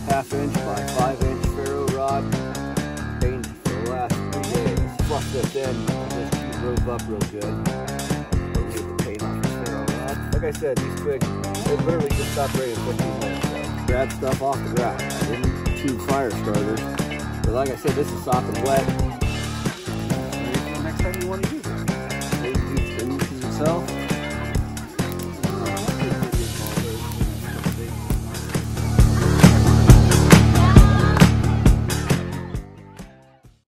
1/2 inch by 5 inch ferro rod. Painted for the last 3 days. Flush this in. This tube rose up real good. Get the paint off the ferro rod. Like I said, these twigs, they literally just stopped raining 15 minutes ago. Grab stuff off the ground. I didn't tube fire starters. But like I said, this is sopping wet. Ready for the next time you want to use it. It uses itself.